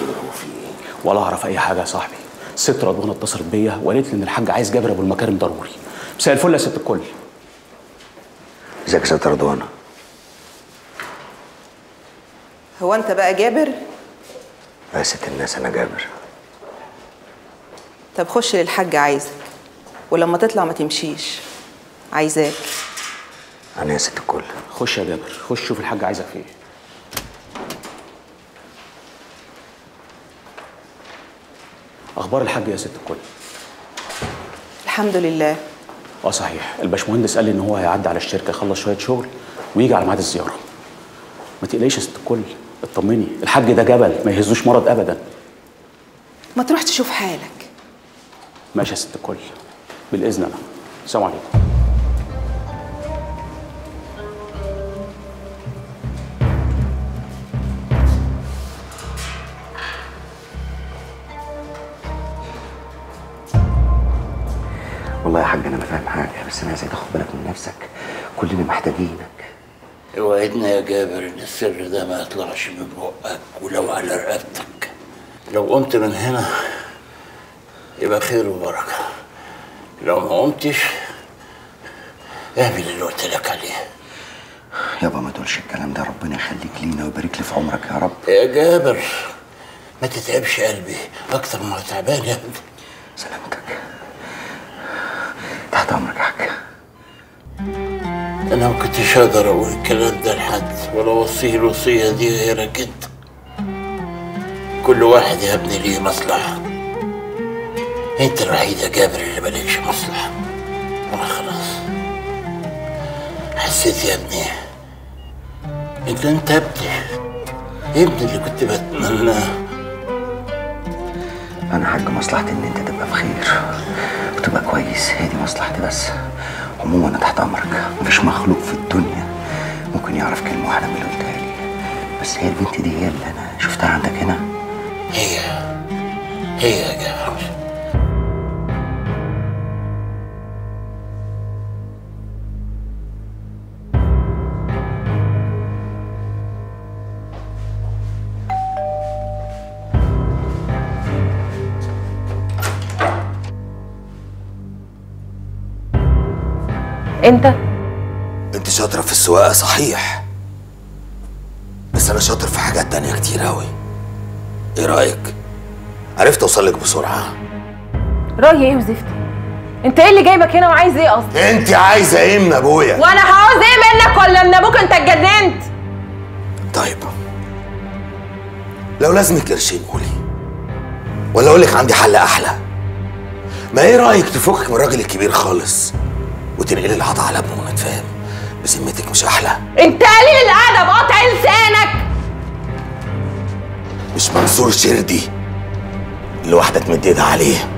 ولا اعرف اي حاجه يا صاحبي. الست رضوانه اتصلت بيا وقالت لي ان الحاج عايز جابر ابو المكارم ضروري. مساء الفل يا ست الكل. ازيك يا ست رضوانه؟ هو انت بقى جابر؟ يا ست الناس انا جابر. طب خش للحاج عايزك، ولما تطلع ما تمشيش، عايزاك. انا يا ست الكل. خش يا جابر، خش شوف الحاج عايزك في ايه. اخبار الحاج يا ست الكل؟ الحمد لله. صحيح، الباشمهندس قال لي ان هو هيعدي على الشركه يخلص شويه شغل ويجي على ميعاد الزياره. ما تقلقيش يا ست الكل، اطمني، الحاج ده جبل ما يهزوش مرض ابدا. ما تروح تشوف حالك. ماشي يا ست الكل، بالاذن الله. السلام عليكم. والله يا حاج انا ما فاهم حاجه، بس انا عايزك تاخد بالك من نفسك، كلنا محتاجينك. اوعدنا يا جابر ان السر ده ما يطلعش من بقك ولو على رقبتك. لو قمت من هنا يبقى خير وبركه، لو ما قمتش اعمل اللي قلت لك عليه. يابا ما تقولش الكلام ده، ربنا يخليك لينا ويبارك لي في عمرك يا رب. يا جابر ما تتعبش قلبي اكتر ما تعبان يا ابني. سلامتك، تحت امرك يا حاج. انا ما كنتش اقدر اقول الكلام ده لحد ولا اوصيه الوصيه دي غيرك انت. كل واحد يا ابني ليه مصلحه، انت الوحيد يا جابر اللي مالكش مصلحه. وانا خلاص حسيت يا ابني ان انت ابني اللي كنت بتمناه. انا حاج مصلحتي ان انت تبقى بخير وتبقى كويس، هي دي مصلحتي بس. عموما انا تحت امرك، مفيش مخلوق في الدنيا ممكن يعرف كلمه واحده من اللي قلتها لي، بس هي البنت دي هي اللي انا شفتها عندك هنا. هي يا جابر. انت شاطرة في السواقة صحيح، بس انا شاطر في حاجات تانية كتير اوي. ايه رأيك؟ عرفت اوصلك بسرعة. رأيي ايه وزفتي؟ انت ايه اللي جايبك هنا وعايز ايه اصلا؟ انت عايزة ايه من ابويا؟ وانا هعوز ايه منك ولا من ابوك؟ انت اتجننت؟ طيب لو لازمك قرشين قولي، ولا اقولك عندي حل احلى. ما ايه رأيك تفكك من الراجل الكبير خالص وتنقلي العطا على ابنه ونتفاهم؟ بذمتك مش احلى؟ انت قليل الادب، قاطع لسانك. مش منصور شردي اللي واحده تمد ايدها عليه.